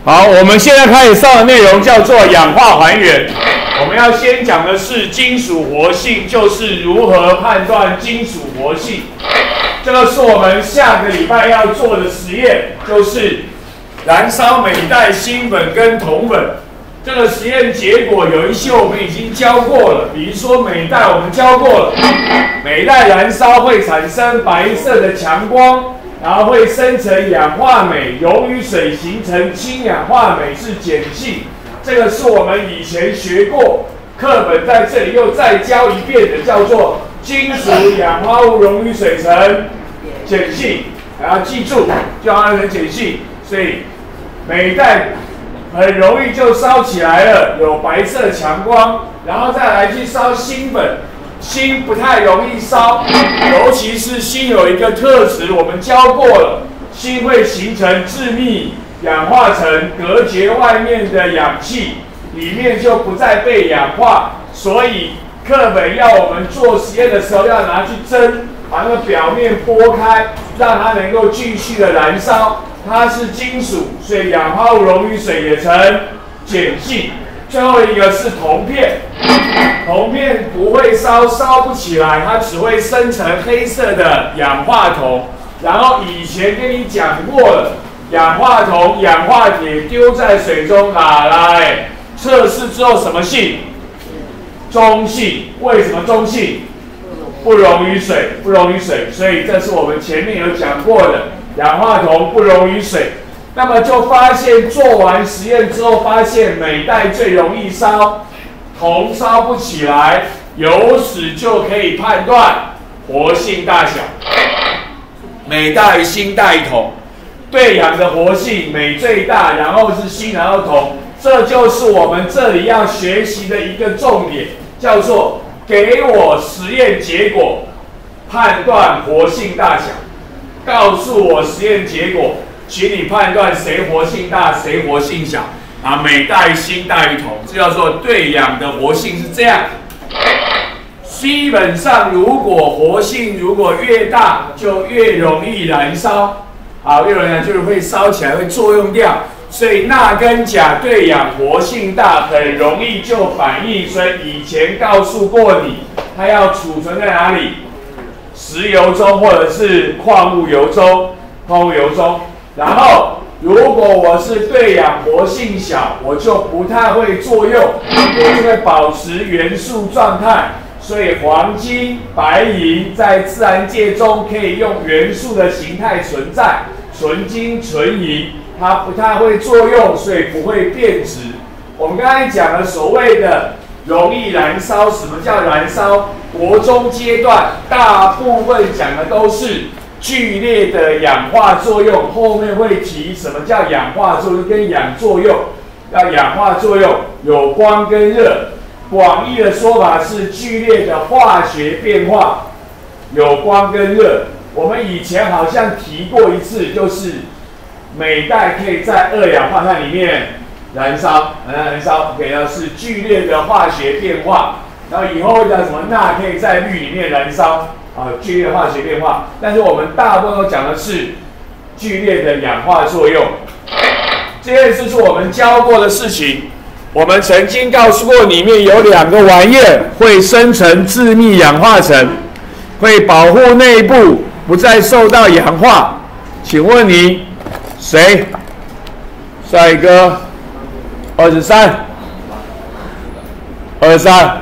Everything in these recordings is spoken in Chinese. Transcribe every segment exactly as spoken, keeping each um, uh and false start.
好，我们现在开始上的内容叫做氧化还原。我们要先讲的是金属活性，就是如何判断金属活性。这个是我们下个礼拜要做的实验，就是燃烧镁带锌粉跟铜粉。这个实验结果有一些我们已经教过了，比如说镁带我们教过了，镁带燃烧会产生白色的强光。 然后会生成氧化镁，溶于水形成氢氧化镁是碱性，这个是我们以前学过，课本在这里又再教一遍的，叫做金属氧化物溶于水成碱性，然后记住就要成碱性，所以镁带很容易就烧起来了，有白色强光，然后再来去烧锌粉。 锌不太容易烧，尤其是锌有一个特质，我们教过了，锌会形成致密氧化层，隔绝外面的氧气，里面就不再被氧化。所以课本要我们做实验的时候，要拿去蒸，把那个表面剥开，让它能够继续的燃烧。它是金属，所以氧化物溶于水也成碱性。 最后一个是铜片，铜片不会烧，烧不起来，它只会生成黑色的氧化铜。然后以前跟你讲过了，氧化铜、氧化铁丢在水中拿来测试之后什么性？中性。为什么中性？不溶于水，不溶于水。所以这是我们前面有讲过的，氧化铜不溶于水。 那么就发现，做完实验之后，发现镁带最容易烧，铜烧不起来，由此就可以判断活性大小。镁大于锌大于铜，对氧的活性，镁最大，然后是锌，然后铜，这就是我们这里要学习的一个重点，叫做给我实验结果，判断活性大小，告诉我实验结果。 请你判断谁活性大，谁活性小啊？镁大于锌大于铜，这叫做对氧的活性是这样。基本上，如果活性如果越大，就越容易燃烧，啊，越容易燃就是会烧起来，会作用掉。所以钠跟钾对氧活性大，很容易就反应。所以以前告诉过你，它要储存在哪里？石油中或者是矿物油中，矿物油中。 然后，如果我是对氧活性小，我就不太会作用，我就会保持元素状态。所以黄金、白银在自然界中可以用元素的形态存在，纯金、纯银它不太会作用，所以不会变质。我们刚才讲的所谓的容易燃烧，什么叫燃烧？国中阶段大部分讲的都是。 剧烈的氧化作用，后面会提什么叫氧化作用跟氧作用。要氧化作用有光跟热，广义的说法是剧烈的化学变化，有光跟热。我们以前好像提过一次，就是镁带可以在二氧化碳里面燃烧，燃烧，给的是剧烈的化学变化。然后以后会讲什么钠可以在氯里面燃烧。 啊，剧烈化学变化，但是我们大部分都讲的是剧烈的氧化作用。这件事是我们教过的事情，我们曾经告诉过，里面有两个玩意儿会生成致密氧化层，会保护内部不再受到氧化。请问你谁？帅哥，二十三，二十三，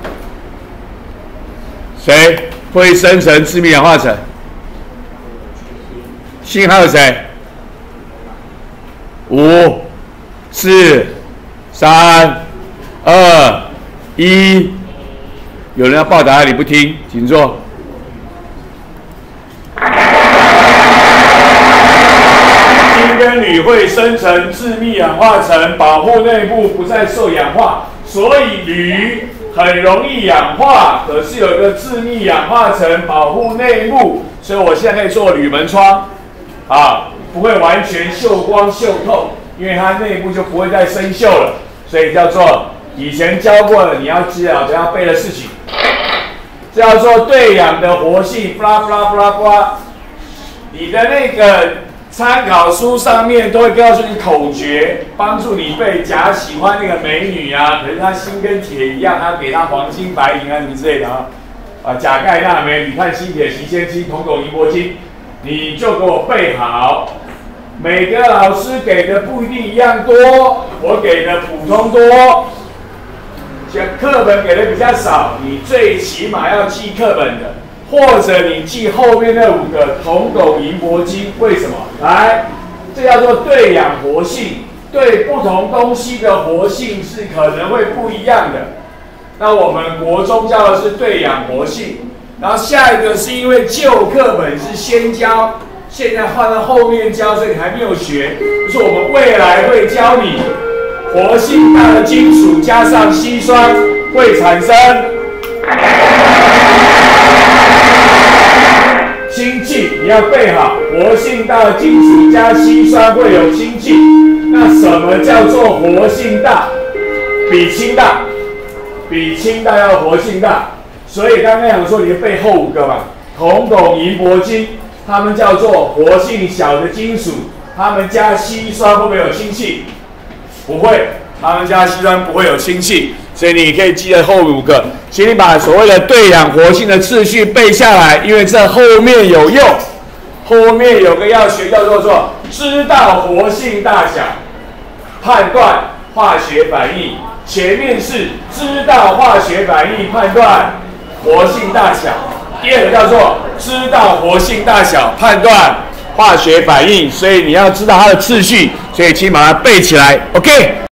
谁？ 会生成致密氧化层。锌还有谁？五、四、三、二、一。有人要报答，你不听，请坐。锌跟铝会生成致密氧化层，保护内部不再受氧化，所以铝。 很容易氧化，可是有一个致密氧化层保护内部，所以我现在可以做铝门窗，啊，不会完全锈光锈透，因为它内部就不会再生锈了，所以叫做以前教过的，你要记得不要背的事情，这叫做对氧的活性，布拉布拉布拉布拉，你的那个参考书上面都会告诉你口诀，帮助你背。假如喜欢那个美女啊，可是她心跟铁一样，她给她黄金白银啊什么之类的啊。啊，钾钙钠镁铝碳锌铁锌铅锌铜汞银铂金，你就给我背好。每个老师给的不一定一样多，我给的普通多。像课本给的比较少，你最起码要记课本的。 或者你记后面那五个铜汞银铂金，为什么？来，这叫做对氧活性，对不同东西的活性是可能会不一样的。那我们国中教的是对氧活性，然后下一个是因为旧课本是先教，现在换到后面教，所以你还没有学。就是我们未来会教你活性大的金属加上硒酸会产生。 氢气你要背好，活性大的金属加硒酸会有氢气。那什么叫做活性大？比氢大，比氢大要活性大。所以刚刚讲说你背后五个嘛，铜汞银铂金，它们叫做活性小的金属，它们加硒酸会不会有氢气？不会，它们加硒酸不会有氢气。 所以你可以记得后五个，请你把所谓的对氧活性的次序背下来，因为这后面有用。后面有个要学叫做做知道活性大小，判断化学反应。前面是知道化学反应，判断活性大小。第二个叫做知道活性大小，判断化学反应。所以你要知道它的次序，所以请把它背起来 ，OK。